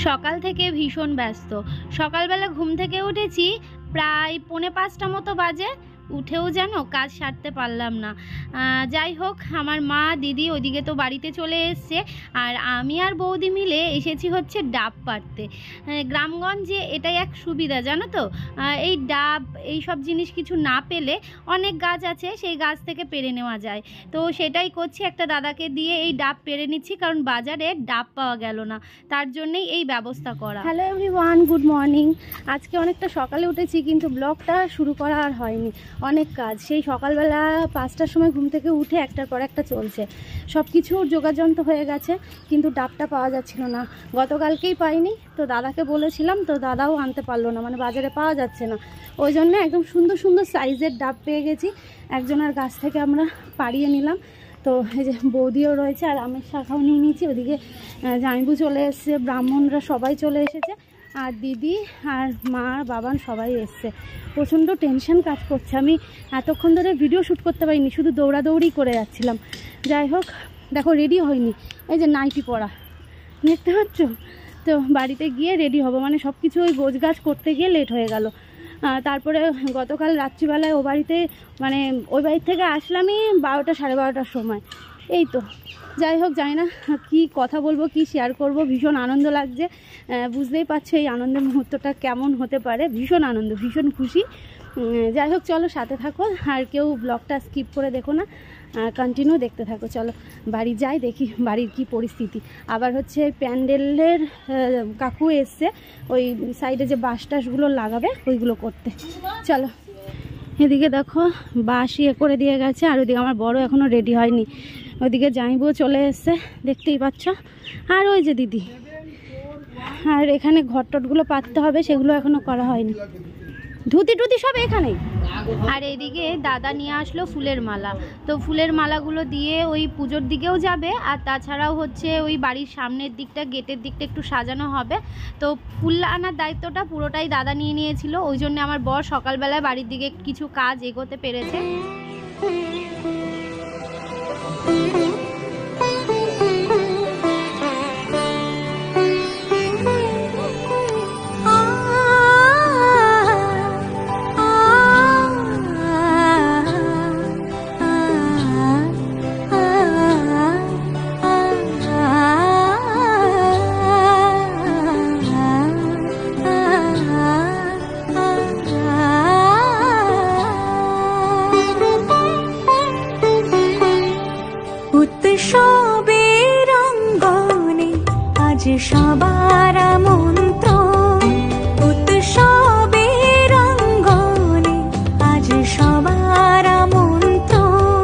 সকাল থেকে ভীষণ ব্যস্ত। সকালবেলা ঘুম থেকে উঠেছি প্রায় 4:45 মতো বাজে, উঠেও যেন কাজ সারতে পারলাম না। যাই হোক, আমার মা দিদি ওইদিকে তো বাড়িতে চলে এসছে, আর আমি আর বৌদি মিলে এসেছি হচ্ছে ডাব পাড়তে। গ্রামগঞ্জে এটাই এক সুবিধা, জানো তো, এই ডাব এই সব জিনিস কিছু না পেলে অনেক গাছ আছে, সেই গাছ থেকে পেড়ে নেওয়া যায়। তো সেটাই করছি, একটা দাদাকে দিয়ে এই ডাব পেড়ে নিচ্ছি, কারণ বাজারে ডাব পাওয়া গেল না, তার জন্যই এই ব্যবস্থা করা। Hello everyone, good morning. আজকে অনেকটা সকালে উঠেছি, কিন্তু ব্লগটা শুরু করা আর হয়নি। অনেক কাজ, সেই সকালবেলা 5টার সময় ঘুম থেকে উঠে একটার পর একটা চলছে। সব কিছুর যোগাযন্ত্র হয়ে গেছে, কিন্তু ডাবটা পাওয়া যাচ্ছিল না। গতকালকেই পাইনি, তো দাদাকে বলেছিলাম, তো দাদাও আনতে পারলো না, মানে বাজারে পাওয়া যাচ্ছে না। ওই জন্য একদম সুন্দর সুন্দর সাইজের ডাব পেয়ে গেছি, একজনের গাছ থেকে আমরা পাড়িয়ে নিলাম। তো এই যে বৌদিও রয়েছে, আর আমের শাখাও নিয়ে নিয়েছি। ওদিকে জামাইবু চলে এসছে, ব্রাহ্মণরা সবাই চলে এসেছে, আর দিদি আর মা বাবান সবাই এসছে। প্রচণ্ড টেনশন কাজ করছে, আমি এতক্ষণ ধরে ভিডিও শ্যুট করতে পারিনি, শুধু দৌড়াদৌড়ি করে যাচ্ছিলাম। যাই হোক, দেখো রেডি হয়নি, এই যে নাইটি পরা দেখতে পাচ্ছ। তো বাড়িতে গিয়ে রেডি হবো, মানে সব কিছু ওই গোছগাছ করতে গিয়ে লেট হয়ে গেল। তারপরে গতকাল রাত্রিবেলায় ও বাড়িতে, মানে ওই বাড়ির থেকে আসলামই 12টা 12:30টার সময়। এই তো, যাই হোক, জানি না কি কথা বলবো, কি শেয়ার করব। ভীষণ আনন্দ লাগছে, বুঝতেই পারছো এই আনন্দের মুহূর্তটা কেমন হতে পারে। ভীষণ আনন্দ, ভীষণ খুশি। যাই হোক, চলো সাথে থাকো, আর কেউ ব্লগটা স্কিপ করে দেখো না, কন্টিনিউ দেখতে থাকো। চলো বাড়ি যাই, দেখি বাড়ির কি পরিস্থিতি। আবার হচ্ছে প্যান্ডেলের কাকু এসছে, ওই সাইডে যে বাঁশ টাসগুলো লাগাবে ওইগুলো করতে। চলো, এদিকে দেখো বাঁশ ইয়ে করে দিয়ে গেছে, আর ওইদিকে আমার বড় এখনও রেডি হয়নি। ওইদিকে জামাইবুও চলে এসছে, দেখতেই পাচ্ছ। আর ওই যে দিদি, আর এখানে ঘর টটগুলো পাততে হবে, সেগুলো এখনো করা হয়নি। ধুতি টুতি সব এখানেই। আর এদিকে দাদা নিয়ে আসলো ফুলের মালা, তো ফুলের মালাগুলো দিয়ে ওই পুজোর দিকেও যাবে, আর তাছাড়াও হচ্ছে ওই বাড়ির সামনের দিকটা, গেটের দিকটা একটু সাজানো হবে। তো ফুল আনার দায়িত্বটা পুরোটাই দাদা নিয়ে নিয়েছিল, ওই জন্য আমার বর সকালবেলায় বাড়ির দিকে কিছু কাজ এগোতে পেরেছে। সবার মন্ত্র উৎসবের অঙ্গনে, আজ সবার মন্ত্র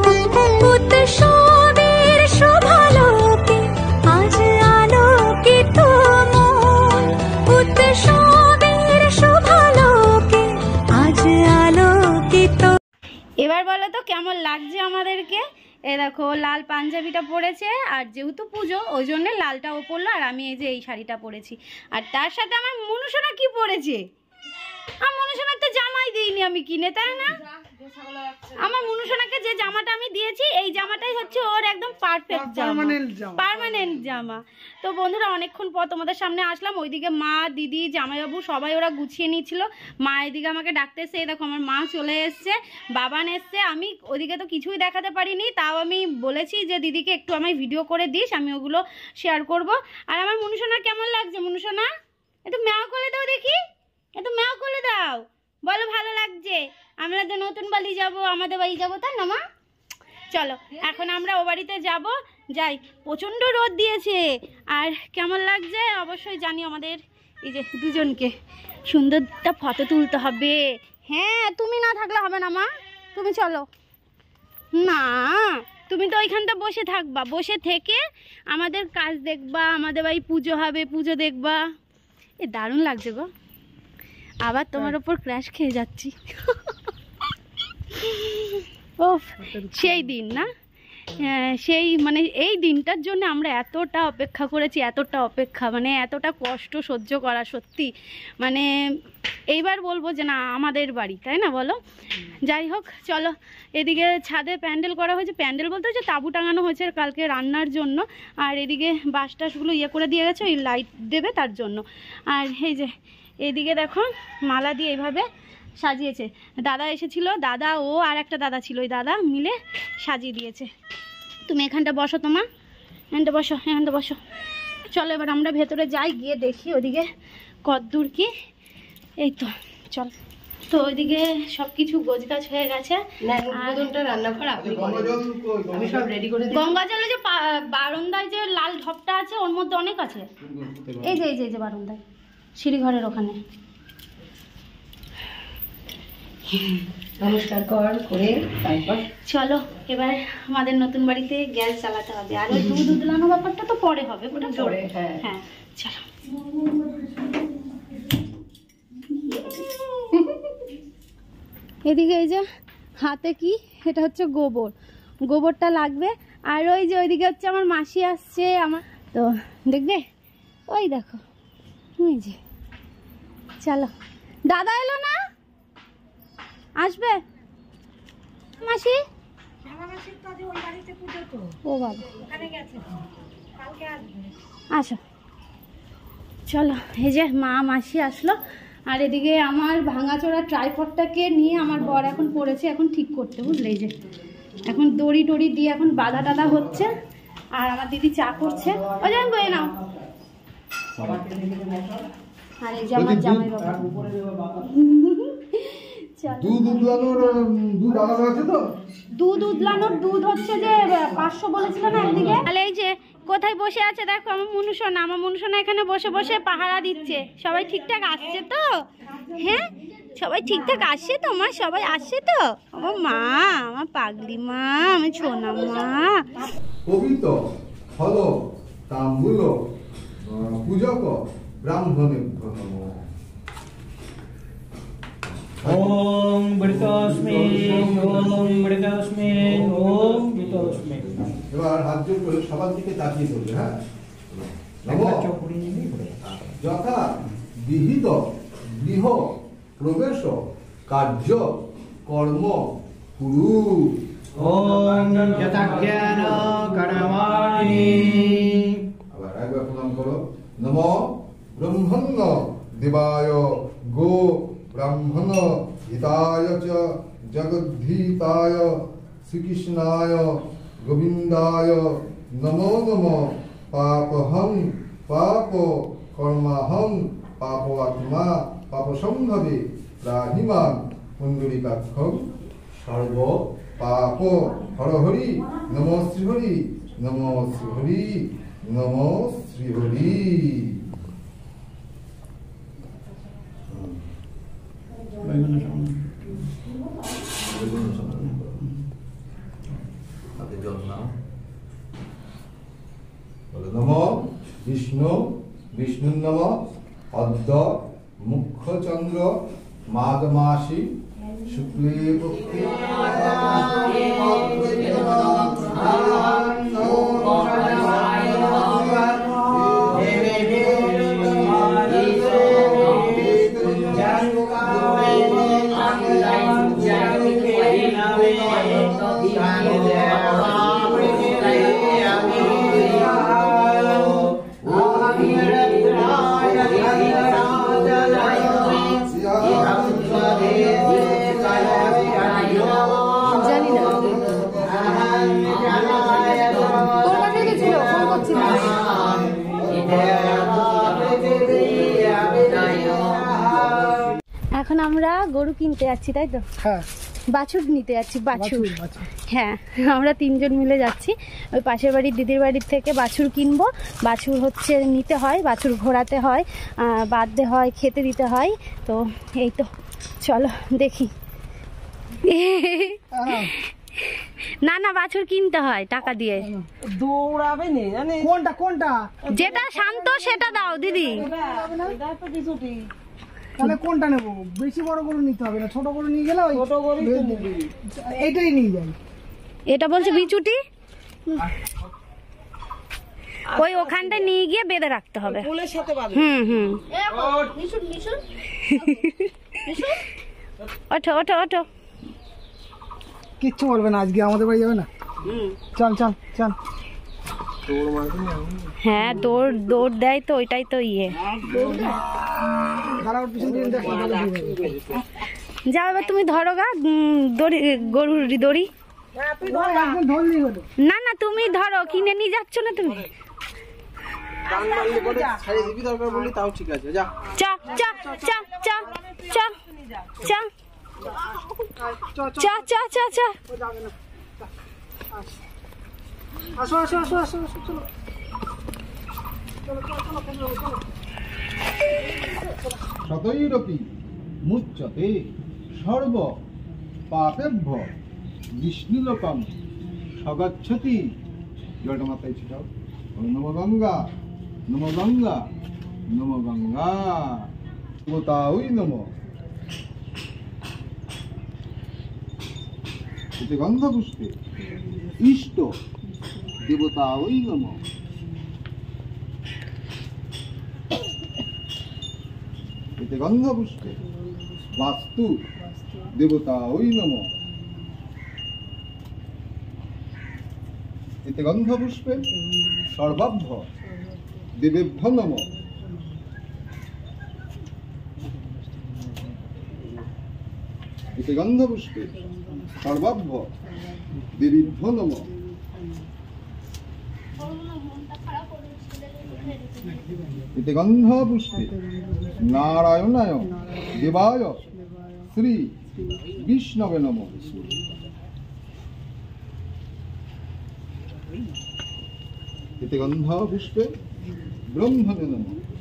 উৎসবের শোভালোকে, আজ আলোকিত মন উৎসবের শোভালোকে, আজ আলোকিত। এবার বলো তো কেমন লাগছে আমাদেরকে। এ দেখো লাল পাঞ্জাবিটা পরেছে, আর যেহেতু পুজো ওই জন্য লালটাও পরলো, আর আমি এই যে এই শাড়িটা পরেছি। আর তার সাথে আমার মনুসোনা কি পরেছে, আমার মনুসোনার তো জামাই দিইনি আমি কিনে, তাই না? আমার মনুসোনাকে যে জামাটা আমি দিয়েছি, এই জামাটাই হচ্ছে ওর একদম পারফেক্ট জামা, পার্মানেন্ট জামা। তো বন্ধুরা, অনেকক্ষণ পর তোমাদের সামনে আসলাম। ওইদিকে মা দিদি জামাইবাবু সবাই ওরা গুছিয়ে নিচ্ছিল, মা এদিকে আমাকে ডাকতে এসছে। দেখো আমার মা চলে এসছে, বাবান এসছে। আমি ওইদিকে তো কিছুই দেখাতে পারিনি, তাও আমি বলেছি যে দিদিকে একটু আমায় ভিডিও করে দিস, আমি ওগুলো শেয়ার করব। আর আমার মনুসোনা কেমন লাগছে? মনুসোনা একটু ম্যাও করে দাও দেখি, একটু ম্যাও করে দাও, বলো ভালো লাগছে। আমরা তো নতুন বাড়ি যাবো, আমাদের বাড়ি যাবো, তাই না মা? চলো এখন আমরা ও বাড়িতে যাবো, যাই। প্রচণ্ড রোদ দিয়েছে, আর কেমন লাগছে অবশ্যই জানি। আমাদের এই যে দুজনকে সুন্দরটা ফটো তুলতে হবে। হ্যাঁ, তুমি না থাকলে হবে না মা, তুমি চলো না, তুমি তো ওইখানটা বসে থাকবা, বসে থেকে আমাদের কাজ দেখবা, আমাদের বাড়ি পুজো হবে, পুজো দেখবা। এ দারুণ লাগছে গো, আবার তোমার ওপর ক্র্যাশ খেয়ে যাচ্ছি। ও সেই দিন না, সেই মানে এই দিনটার জন্য আমরা এতটা অপেক্ষা করেছি, এতটা অপেক্ষা, মানে এতটা কষ্ট সহ্য করা, সত্যি মানে এইবার বলবো যে না আমাদের বাড়ি, তাই না বলো? যাই হোক চলো, এদিকে ছাদে প্যান্ডেল করা হয়েছে, প্যান্ডেল বলতে হচ্ছে তাঁবু টাঙানো হয়েছে কালকে রান্নার জন্য, আর এদিকে বাঁশ টাশগুলো ইয়ে করে দিয়ে গেছে ওই লাইট দেবে তার জন্য। আর এই যে এদিকে দেখো মালা দিয়ে এইভাবে সাজিয়েছে, দাদা এসেছিল, দাদা ও আর একটা দাদা ছিল, ওই দাদা মিলে সাজিয়ে দিয়েছে। তুমি এখানটা বসো, তোমার এখানটা বসো, এখানটা বসো। চলো এবার আমরা ভেতরে যাই, গিয়ে দেখি ওদিকে কতদূর কি। এই তো চল, তো ওইদিকে সব কিছু গোছগাছ হয়ে গেছে। রান্নাঘর আমি সব রেডি করে গঙ্গা জলে যে বারান্দায় যে লাল ঢপটা আছে ওর মধ্যে অনেক আছে, এই যে এই যে এই যে বারান্দায় সিঁড়িঘরের ওখানে। নমস্কার করে তারপর চলো এবার আমাদের নতুন বাড়িতে গ্যাস জ্বালাতে হবে, আর ওই দুধ উদলানো ব্যাপারটা তো পরে হবে, ওটা পরে। হ্যাঁ চলো। এদিকে এই যে হাতে কি, এটা হচ্ছে গোবর, গোবরটা লাগবে। আর ওই যে ওইদিকে হচ্ছে আমার মাসি আসছে, আমার তো দেখবে, ওই দেখো ওই যে। চলো, দাদা এলো না, আসবে মাসি? ও বাবা, আসো চলো। এই যে মা মাসি আসলো, আর এদিকে আমার ভাঙাচোরা ট্রাইপডটাকে নিয়ে আমার বর এখন পড়েছে এখন ঠিক করতে, বুঝলে? এই যে এখন দড়ি টড়ি দিয়ে এখন বাধা টাধা হচ্ছে, আর আমার দিদি চা করছে। ওই যে গয়ে নাও। আর এই যে আমার জামাই বাবা দুধ উদলানোর দুধ হচ্ছে যে 500 বলেছিল না একদিকে। তাহলে এই যে কোথায় বসে আছে দেখো আমার মনুষনা, আমার মনুষনা এখানে বসে বসে পাহারা দিচ্ছে। সবাই ঠিকঠাক আসছে তো? হ্যাঁ সবাই ঠিকঠাক আসছে তো? আমার সবাই আসছে তো? আমার মা, আমার পাগলি মা, আমার ছোনা মা। পবিত্র ফল তাম্বুল পূজক ব্রাহ্মণেভ্যো নমঃ। ओम बृतस्मे ओम बृतस्मे ओम बृतस्मे। এবার হাত জোড় করে সবার দিকে তাকিয়ে ধরবে। হ্যাঁ, যথা বিহিত গৃহ প্রবেশ কার্য কর্ম কুরু। ओम यथाज्ञान कर्माणि। আবার একবার প্রণাম করো। নমো ব্রহ্মণ্য দেবায় গো ব্রাহ্মণ হিতায় চ জগদ্ধিতায় শ্রীকৃষ্ণায় গোবিন্দায় নমো নমঃ। পাপহং পাপ কর্মাহং পাপ আত্মা পাপ সম্ভবে রাহিমাং পুণ্ডরীকাক্ষং সর্ব পাপ হরহরি নমো শ্রীহরি নমো শ্রীহরি নমো শ্রীহরি। নমো বিষ্ণু বিষ্ণু নম অদ্য মুখ্যচন্দ্র মাঘ মাসি শুক্লে পক্ষে এখন আমরা গরু কিনতে যাচ্ছি, তাই তো? হ্যাঁ, বাছুর নিতে যাচ্ছি, বাছুর। হ্যাঁ আমরা 3 জন মিলে যাচ্ছি, ওই পাশের বাড়ির দিদির বাড়ির থেকে বাছুর কিনবো। বাছুর হচ্ছে নিতে হয়, বাছুর ঘোরাতে হয়, বাঁধতে হয়, খেতে দিতে হয়। তো এই তো চলো দেখি। না না বাছুর কিনতে হয় টাকা দিয়ে। দৌড়াবে নে জানি কোনটা কোনটা, যেটা শান্ত সেটা দাও দিদি। তাহলে কোনটা নেবো? বেশি বড় গরু নিতে হবে না, ছোট গরু নিয়ে গেলে ছোট গরু এইটাই নিয়ে যাই। এটা বলছে বিচুটি, ওই ওখানটা নিয়ে গিয়ে বেঁধে রাখতে হবে। ফুলের সাথে বাঁধো। হুম ওঠো ওঠো ওঠো। কিচ্ছু বলবে না, আজকে আমাদের বাড়ি যাবে না। চল চল চল। হ্যাঁ দৌড় দৌড় দেয় তো, ওইটাই তো ইয়ে। দাঁড়াও পিছন দিয়ে দেখো। যাও এবার তুমি ধরো গা দড়ি, গরুর দড়ি। একদম ধরলেই হলো। না না তুমি ধরো, কিনে নিয়ে যাচ্ছ না তুমি। তাও ঠিক আছে, যা চা চা চা চা চা চা চা চা চা চা। আসো আসো আসো আসো আসো চলো। শতৈরপি মুচ্যতে সর্ব পাপেভ্য বিষ্ণুলোকম সগচ্ছতি। জলটা মাথায় ছিটাও। নম গঙ্গা নম গঙ্গা নম গঙ্গা দেবতাঐ নম। এতে গন্ধপুষ্পে ইষ্ট দেবতাঐ নম। এতে গন্ধপুষ্পে বাস্তু দেবতাঐ নম। এতে গন্ধপুষ্পে সর্বাভ্য দেবেভ্য নম। এতে গন্ধপুষ্পে সর্বাভ্য দেবীভ্য নম। এতে গন্ধপুষ্পে নারায়ণায় দেবায় শ্রী বিষ্ণবে নম। এতে গন্ধপুষ্পে ব্রহ্মণে নম।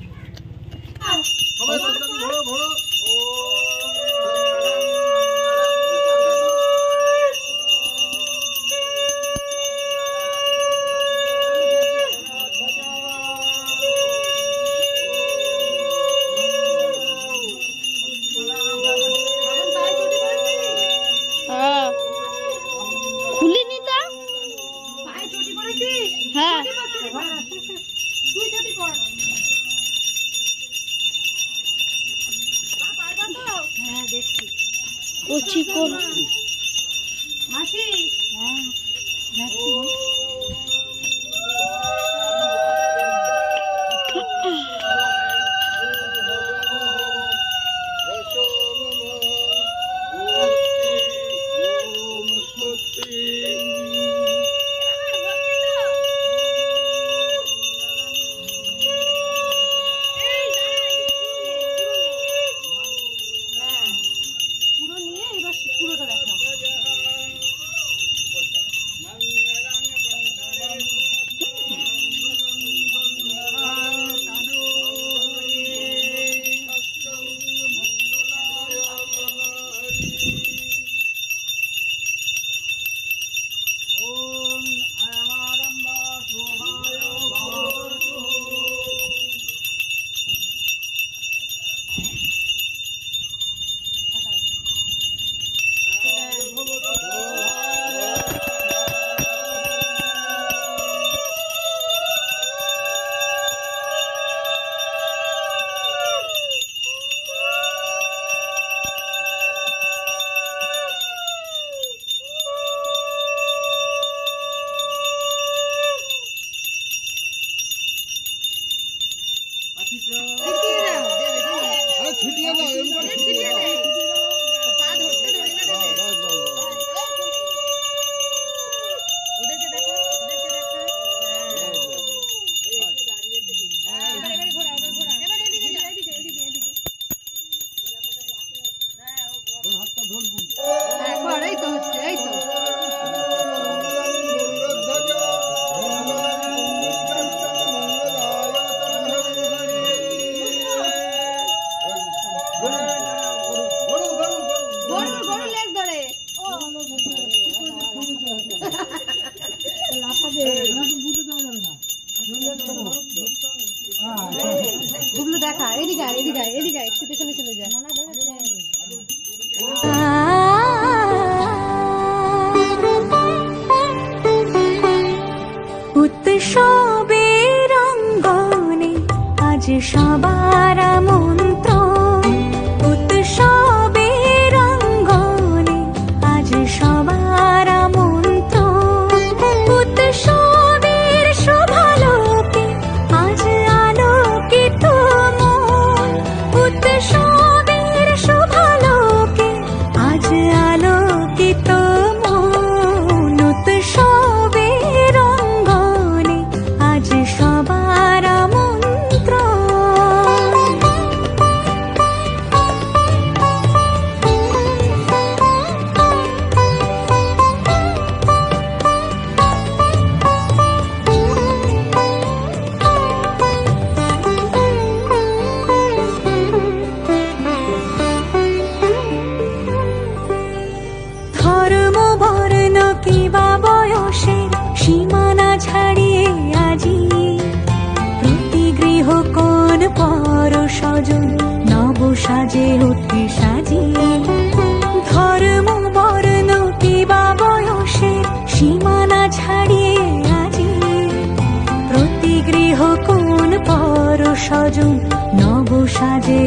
খুলিনি তো। হ্যাঁ কচি কোন মাসি। দেখা এদিকে এদিকে এদিকে একটু পেছনে চলে যায়।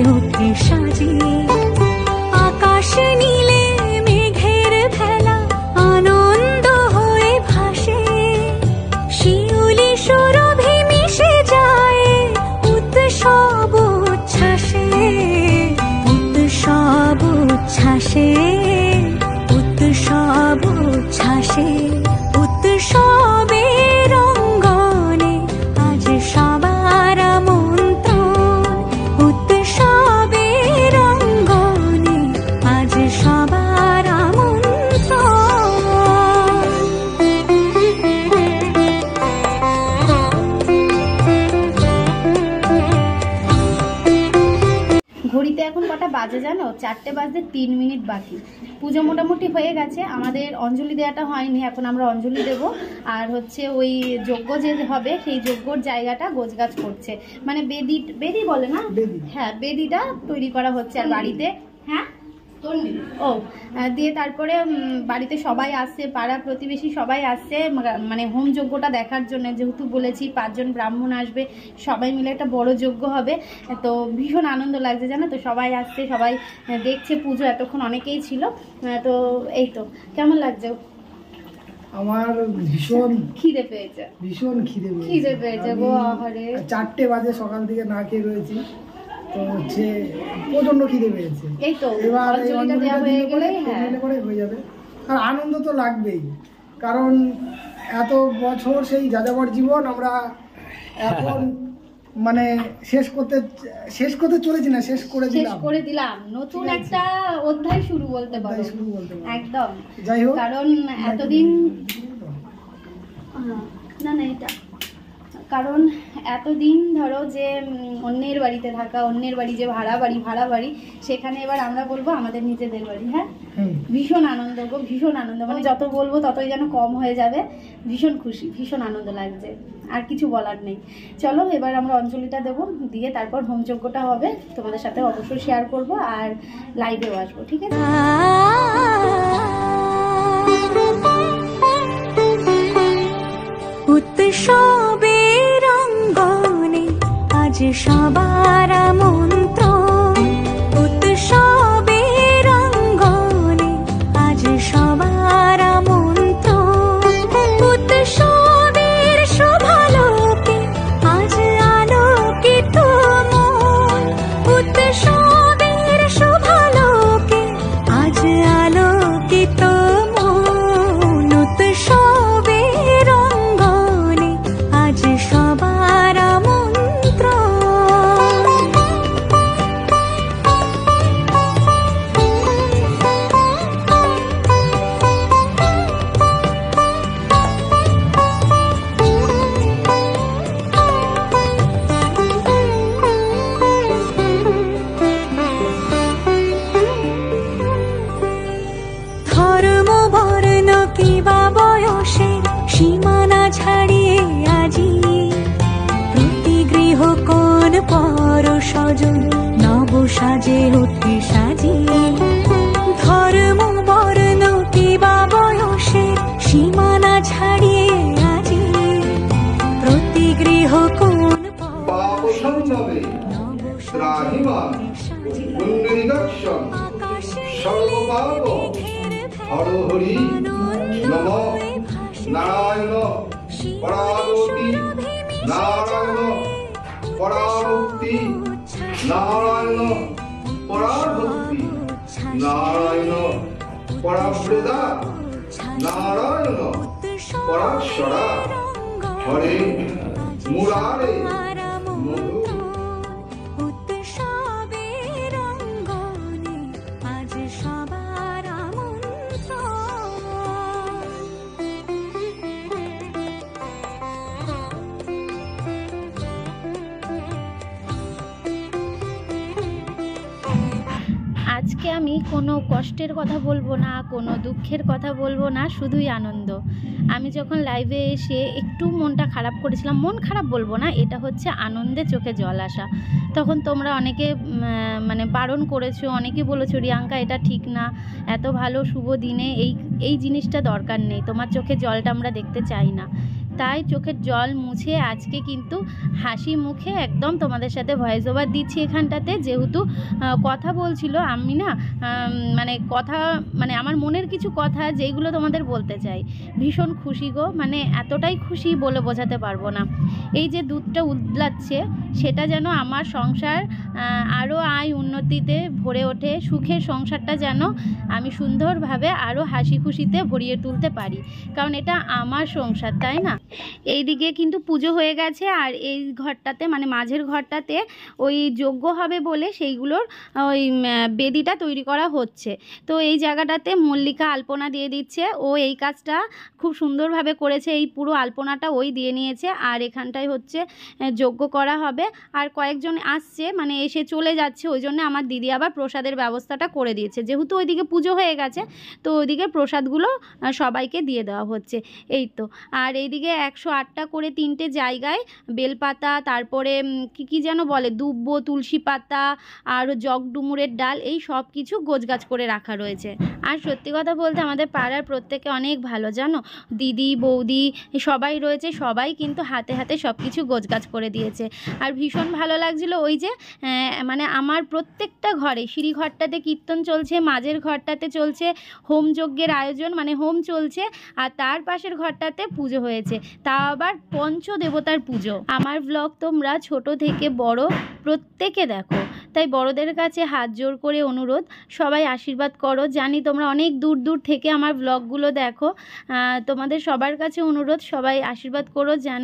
আলোকে সাজিয়ে আকাশ নীলে মেঘের ভেলা আনন্দ হয়ে ভাসে শিউলি সুরভি মিশে যায় উৎসব উচ্ছ্বাসে উৎসব উচ্ছ্বাসে উৎসব উচ্ছ্বাসে উৎসবের অঙ্গনে আজ সবার আমন্ত্রণ উৎসবের অঙ্গনে আজ সবার ঘড়িতে এখন কটা বাজে জানো? 4টে বাজতে 3 মিনিট বাকি। পুজো মোটামুটি হয়ে গেছে, আমাদের অঞ্জলি দেওয়াটা হয়নি, এখন আমরা অঞ্জলি দেব। আর হচ্ছে ওই যজ্ঞ যে হবে সেই যজ্ঞর জায়গাটা গোছগাছ করছে, মানে বেদি বলে না, হ্যাঁ বেদিটা তৈরি করা হচ্ছে। আর বাড়িতে হ্যাঁ ও দিয়ে তারপরে বাড়িতে সবাই আসছে, পাড়া প্রতিবেশী সবাই আসছে মানে হোম যজ্ঞটা দেখার জন্য। যেহেতু বলেছি 5 জন ব্রাহ্মণ আসবে, সবাই মিলে একটা বড় যজ্ঞ হবে, তো ভীষণ আনন্দ লাগছে জানো তো। সবাই আসছে, সবাই দেখছে পুজো, এতক্ষণ অনেকেই ছিল। তো এই তো, কেমন লাগছে? আমার ভীষণ খিদে পেয়েছে, ভীষণ খিদে পেয়েছে গো। আহারে 4টে বাজে, সকাল থেকে না খেয়ে রয়েছি, তো হচ্ছে প্রচন্ড খিদে পেয়েছে। এই তো এবার অঞ্জলিটা দেওয়া হয়ে গেলে হ্যাঁ হয়ে যাবে। আর আনন্দ তো লাগবেই, কারণ এত বছর সেই যাযাবর জীবন আমরা এখন মানে শেষ করতে চলেছি না, শেষ করে দিলাম। নতুন একটা অধ্যায় শুরু বলতে পারো, একদম। যাই হোক, কারণ এতদিন না এটা কারণ এতদিন ধরো যে অন্যের বাড়িতে থাকা, অন্যের বাড়ি যে ভাড়া বাড়ি, সেখানে এবার আমরা বলবো আমাদের নিজেদের বাড়ি। হ্যাঁ, ভীষণ আনন্দ গো, ভীষণ আনন্দ, মানে যত বলবো ততই যেন কম হয়ে যাবে। ভীষণ খুশি, ভীষণ আনন্দ লাগছে, আর কিছু বলার নেই। চলো এবার আমরা অঞ্জলিটা দেবো, দিয়ে তারপর হোমযজ্ঞটা হবে, তোমাদের সাথে অবশ্যই শেয়ার করব, আর লাইভেও আসবো, ঠিক আছে? উৎসবের অঙ্গনে আজ সবার আমন্ত্রণ উৎসবের অঙ্গনে আজ সবার আমন্ত্রণ উৎসবের শোভালোকে আজ আলোকিত মন উৎসবের শোভালোকে আজ আলোকিত মন উৎসবের অঙ্গনে আজ সবার আমন্ত্রণ ধর্ম বর্ণ কিবা বয়সের সীমানা ছাড়িয়ে আজি প্রতি গৃহ কোন পর স্বজন নব সাজে উঠে সাজিয়ে ধর্ম বর্ণ কিবা বয়সের সীমানা ছাড়িয়ে আজি প্রতি গৃহ কোন পাপ সম্ভবে ত্রাহিমাং পুণ্ডরীকাক্ষং সর্বপাপ হরহরি নমঃ নারায়ণ পরাবতী নারায়ণ পরাভক্তি নারায়ণ পরাভক্তি নারায়ণ পরাভ্রেদা নারায়ণ পরাক্ষরা হরে মুরারে মধু উৎসবের অঙ্গনে আজ সবার আজকে আমি কোনো কষ্টের কথা বলবো না, কোনো দুঃখের কথা বলবো না, শুধুই আনন্দ। আমি যখন লাইভে এসে একটু মনটা খারাপ করেছিলাম, মন খারাপ বলবো না, এটা হচ্ছে আনন্দে চোখে জল আসা। তখন তোমরা অনেকে মানে বারণ করেছো, অনেকে বলেছো রিয়াঙ্কা এটা ঠিক না, এত ভালো শুভ দিনে এই জিনিসটা দরকার নেই, তোমার চোখে জলটা আমরা দেখতে চাই না। তাই চোখের জল মুছে আজকে কিন্তু হাসি মুখে একদম তোমাদের সাথে ভয়েস ওভার দিচ্ছি এখানটাতে, যেহেতু কথা বলছিল আমি না, মানে কথা মানে আমার মনের কিছু কথা যেইগুলো তোমাদের বলতে চাই। ভীষণ খুশি গো, মানে এতটাই খুশি বলে বোঝাতে পারবো না। এই যে দুধটা উদলাচ্ছে সেটা যেন আমার সংসার আরও আয় উন্নতিতে ভরে ওঠে, সুখের সংসারটা যেন আমি সুন্দরভাবে আরও হাসি খুশিতে ভরিয়ে তুলতে পারি, কারণ এটা আমার সংসার, তাই না? এইদিকে কিন্তু পুজো হয়ে গেছে, আর এই ঘরটাতে মানে মাঝের ঘরটাতে ওই যজ্ঞ হবে বলে সেইগুলোর ওই বেদিটা তৈরি করা হচ্ছে। তো এই জায়গাটাতে মল্লিকা আলপনা দিয়ে দিচ্ছে, ও এই কাজটা খুব সুন্দরভাবে করেছে, এই পুরো আলপনাটা ওই দিয়ে নিয়েছে। আর এখানটায় হচ্ছে যজ্ঞ করা হবে, আর কয়েকজন আসছে মানে এসে চলে যাচ্ছে, ওই জন্য আমার দিদি আবার প্রসাদের ব্যবস্থাটা করে দিয়েছে, যেহেতু ওইদিকে পুজো হয়ে গেছে তো ওইদিকে প্রসাদগুলো সবাইকে দিয়ে দেওয়া হচ্ছে। এই তো, আর এইদিকে 108টা করে 3টে জায়গায় বেলপাতা, তারপরে কি যেন বলে দুব্ব, তুলসী পাতা আর জগডুমুরের ডাল, এই সব কিছু গোছগাছ করে রাখা রয়েছে। আর সত্যি কথা বলতে আমাদের পাড়ার প্রত্যেকে অনেক ভালো, জানো, দিদি বৌদি সবাই রয়েছে, সবাই কিন্তু হাতে হাতে সব কিছু গোছগাছ করে দিয়েছে। আর ভীষণ ভালো লাগছিল ওই যে মানে আমার প্রত্যেকটা ঘরে, সিঁড়ি ঘরটাতে কীর্তন চলছে, মাঝের ঘরটাতে চলছে হোম যজ্ঞের আয়োজন, মানে হোম চলছে, আর তার পাশের ঘরটাতে পুজো হয়েছে, তা আবার পঞ্চদেবতার পুজো। আমার ব্লগ তোমরা ছোট থেকে বড় প্রত্যেকে দেখো, তাই বড়দের কাছে হাত জোর করে অনুরোধ, সবাই আশীর্বাদ করো। জানি তোমরা অনেক দূর দূর থেকে আমার ব্লগগুলো দেখো, তোমাদের সবার কাছে অনুরোধ, সবাই আশীর্বাদ করো যেন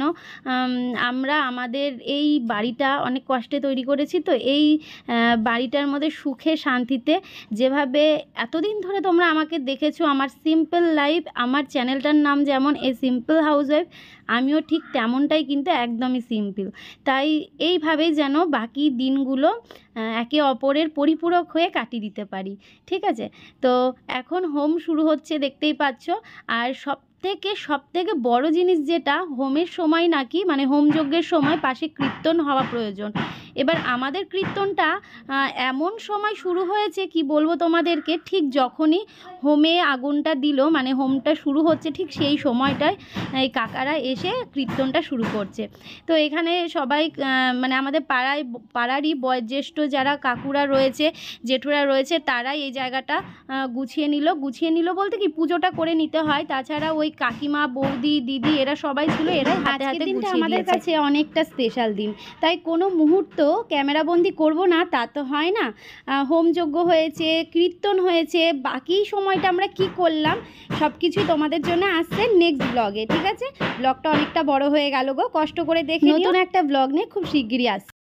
আমরা আমাদের এই বাড়িটা অনেক কষ্টে তৈরি করেছি, তো এই বাড়িটার মধ্যে সুখে শান্তিতে, যেভাবে এতদিন ধরে তোমরা আমাকে দেখেছো আমার সিম্পল লাইফ, আমার চ্যানেলটার নাম যেমন এ সিম্পল হাউসওয়াইফ, আমিও ঠিক তেমনটাই, কিন্তু একদমই সিম্পল। তাই এইভাবেই যেন বাকি দিনগুলো একে অপরের পরিপূরক হয়ে কাটিয়ে দিতে পারি, ঠিক আছে? তো এখন হোম শুরু হচ্ছে, দেখতেই পাচ্ছ। আর সব থেকে বড় জিনিস যেটা, হোমের সময় নাকি মানে হোম যজ্ঞের সময় পাশে কীর্তন হওয়া প্রয়োজন। এবার আমাদের কীর্তনটা এমন সময় শুরু হয়েছে কি বলবো তোমাদেরকে, ঠিক যখনই হোমে আগুনটা দিল মানে হোমটা শুরু হচ্ছে ঠিক সেই সময়টায় এই কাকারা এসে কীর্তনটা শুরু করছে। তো এখানে সবাই মানে আমাদের পাড়ারই বয়োজ্যেষ্ঠ যারা কাকুরা রয়েছে, জেঠুরা রয়েছে, তারাই এই জায়গাটা গুছিয়ে নিল বলতে কি পুজোটা করে নিতে হয়, তাছাড়া ওই কাকিমা, বৌদি, দিদি এরা সবাই ছিল, এরাই হাতে হাতে গুছিয়ে আমাদের কাছে অনেকটা স্পেশাল দিন, তাই কোনো মুহূর্ত ক্যামেরাবন্দি করব না তা তো হয় না। হোম যজ্ঞ হয়েছে, কীর্তন হয়েছে, বাকি সময়টা আমরা কি করলাম সব কিছুই তোমাদের জন্য আসছে নেক্সট ব্লগে, ঠিক আছে? ব্লগটা অনেকটা বড় হয়ে গেল গো, কষ্ট করে দেখে নতুন একটা ব্লগ নিয়ে খুব শিগগিরই আসছে।